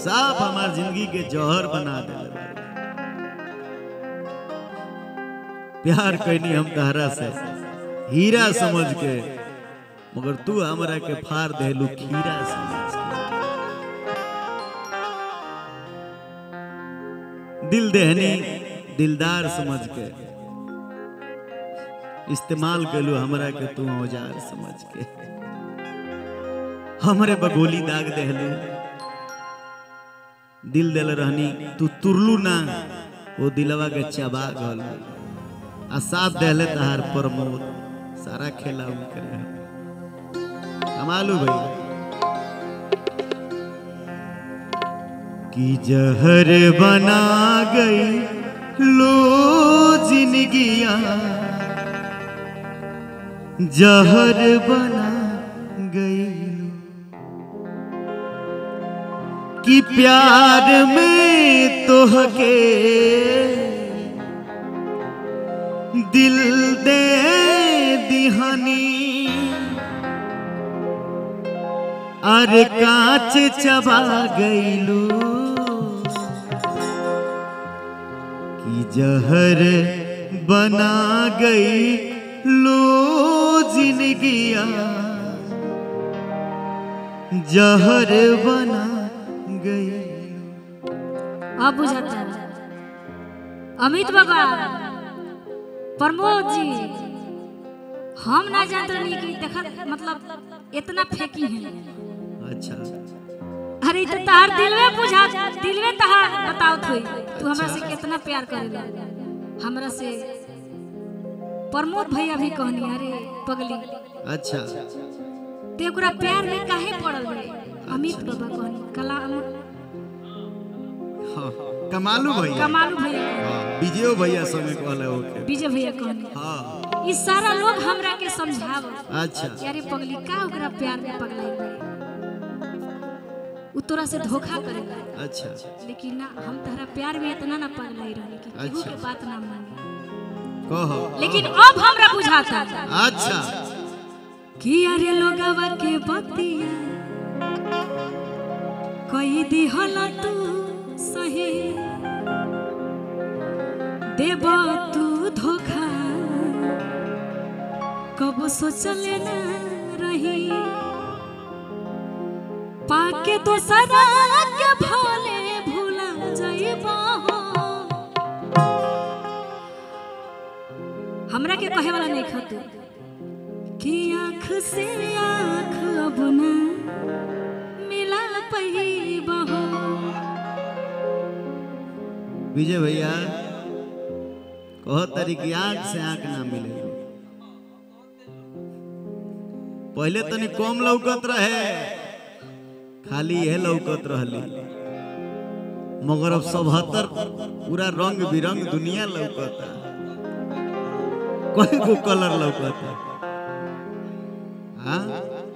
साफ हमार जिंदगी के जौहर बना दे। प्यार कैनी हम तहरा से हीरा समझ के, मगर तू हमरा के फाड़ देलू खीरा समझ के। दिल देहनी दिलदार समझ के इस्तेमाल कलू हमरा के तू औजार समझ के। हमरे बगोली दाग देहलू, दिल दिल रहनी तू तुरलू ना, वो दिलवा के चबा गल। आ साथ देहले तहार प्रमोद सारा खेला करे कमालू भाई। कि जहर बना गई लो जिंदगियां, जहर बना गई कि प्यार में तो हके दिल दे दिहानी, अरे कांच चबा गईलू कि जहर बना गई लो जिंदगियां, जहर बना गई। अब बुझाता है अमित बाबा प्रमोद जी, हम ना जानते नहीं कि देखा मतलब इतना फेंकी है। अच्छा अरे तो तार दिल में बुझा, दिल में तहार बताओ थोई तू हमरा से कितना प्यार करेला। हमरा से प्रमोद भैया भी कहनी अरे पगली, अच्छा ते ओकरा प्यार में काहे पड़ल रे। अमित बाबा कहनी कलाम हाँ, कमालू भैया, कमालू भैया, विजय भैया संगे कहले ओके, विजय भैया कहनी हां ई सारा लोग हमरा के समझाव। अच्छा यारे पगली का ओकरा प्यार में पगलाई बे, उ तोरा से धोखा करेला। अच्छा लेकिन ना हम तहरा प्यार में इतना ना पगलाई रहनी कि केहू के बात ना मानी। कहो लेकिन अब हमरा बुझाता अच्छा कि अरे लोगवा के बतिया कोई दिहल तू सही, देब तू धोखा कब सोचले ना रही, पाके तो सदा के भोले भूला जाइबा। हमरा के कहे वाला नहीं खतु कि आँख से आँख अब ना मिला पहिबा। विजय भैया कहो तरीके आंख से आंख ना मिले, पहले तनी कम लौकत रहे, खाली यह लौकत रहली, मगर अब 77 पूरा रंग बिरंग दुनिया लौकता, कोई को कलर लौकता। हाँ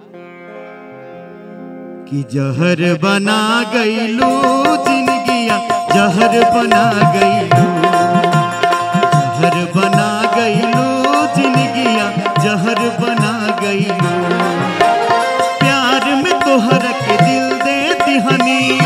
कि जहर बना गईलू जिंदगियां, जहर बना गईलू, जहर बना गईलू जिंदगियां, जहर बना गईलू। प्यार में तोहर के दिल दे दिहनी,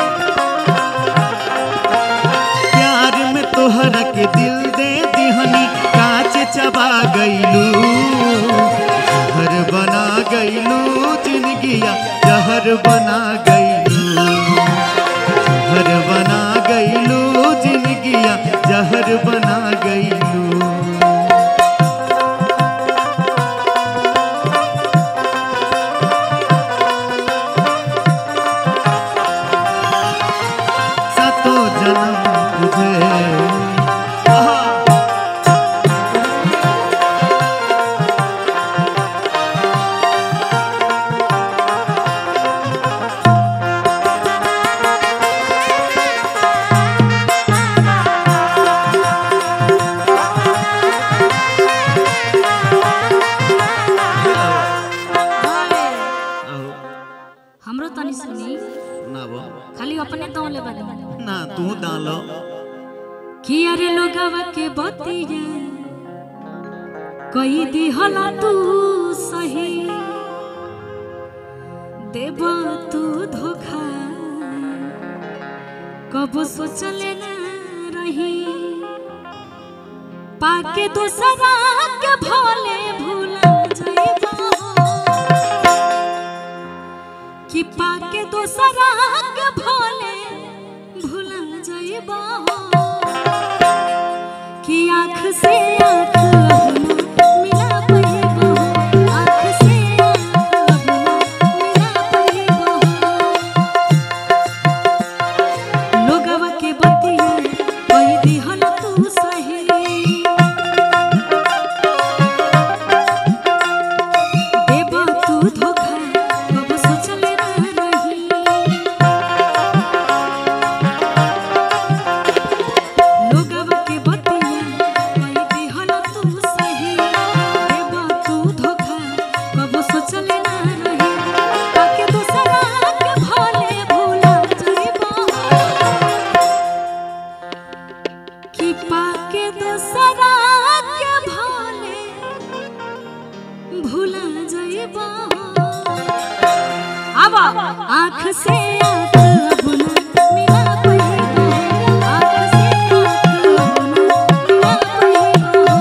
प्यार में तोहर के दिल दे दिहनी, कांच चबा गईलू, जहर बना गईलू जिंदगियां, जहर बना गईलू, जहर बना गईलू जिंदगियां, जहर बना गईलू। सातों जन्म तुझे हमरो तनी सुनी सुनाबो, खाली अपने तो ले बता ना तू डालो कि अरे लोगवा के बतिया कही दिहल तू सही, देब तू धोखा कब सोचले न रही पाके दोसरा के भोले भूला जाइबा कि पाके दोसरा के भोले भूला जाइबा कि आँख से आँख मिला पाइबा आँख से आँख मिला पाइबा लोगवा के बतिया कई दिहल तू सही देबा तू धोखा कब सोचले ना रही लोगवा के बतिया कई दिहल तू सही देबा तू धोखा कब सोचले ना रही पाके दोसरा के भोले भूला जाइबा कि पाके दोसरा के भोले भूला जाइबा अब आँख से आँख अब ना मिला पाइबा आँख से आँख अब ना मिला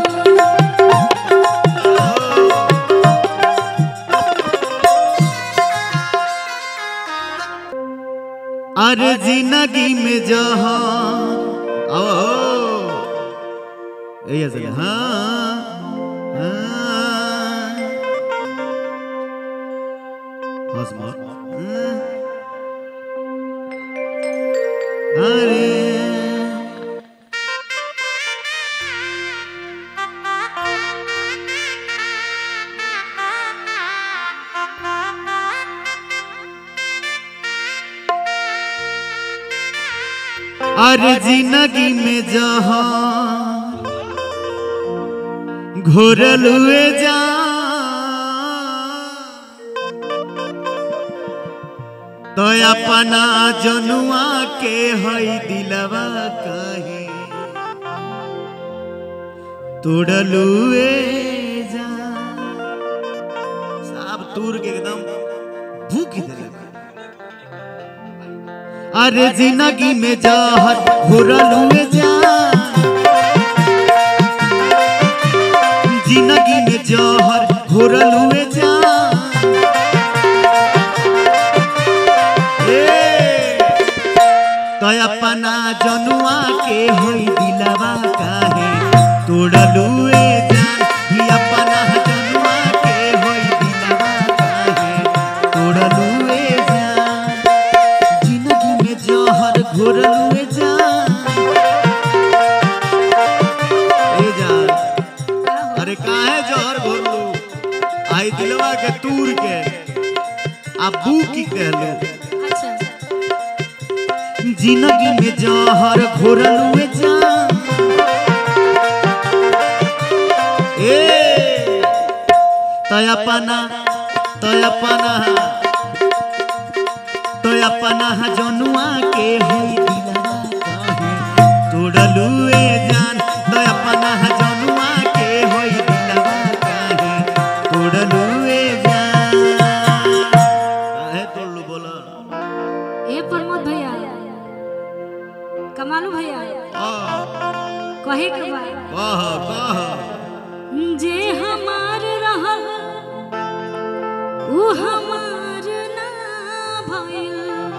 पाइबा अरे जिंदगी में जहान ओ ऐसे हाँ हंस अरे अरे जिंदगी में जहां घोरल हुए जा तो अपना जनुआ के हई दिलवा कहे तोड़लुए जा सब तूर के एकदम भूख दे अरे जिंदगी में जहर घोरल हुए जा जिंदगी में जहर घोरल हुए जा तो अपना जनुआ के होई दिलवा काहे तोड़लुए जान ही अपना जनुआ के होई दिलवा काहे तोड़लुए जान जिंदगी में जहर घोरलुए जान ए जान अरे काहे जहर घोरलू आई दिलवा के तूर के अबू की कहलू जिंदगी में जहर घोरल हुए जा ए तयपना जनुआ के होई दिलवा काहे तोड़लुए जान तयपना जनुआ के होई दिलवा काहे तोड़लुए जान काहे तोड़लू बोला ए प्रमोद भैया कमालू भैया कहे के बा जे हमार रहल उ हमार ना भइल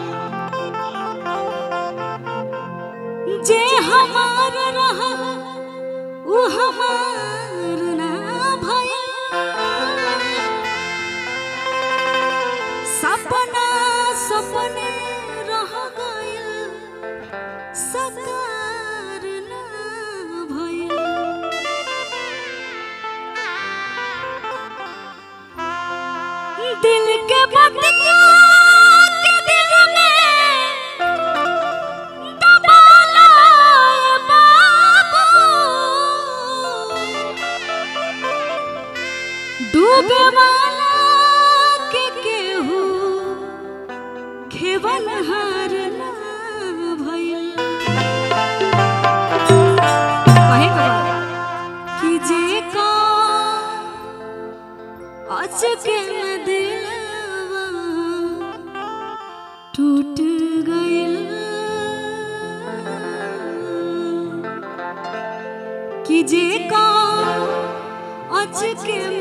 जे हमार रहल उ हमार ना भइल सपना सपने रह गइल सकार ना भइल दिल के बतिया के दिल में दबा लाए बाबू डूबे वाला के केहू खेवन हार ना भइल कहे कि जे का अचके में दिलवा टूट गइल जे का अच के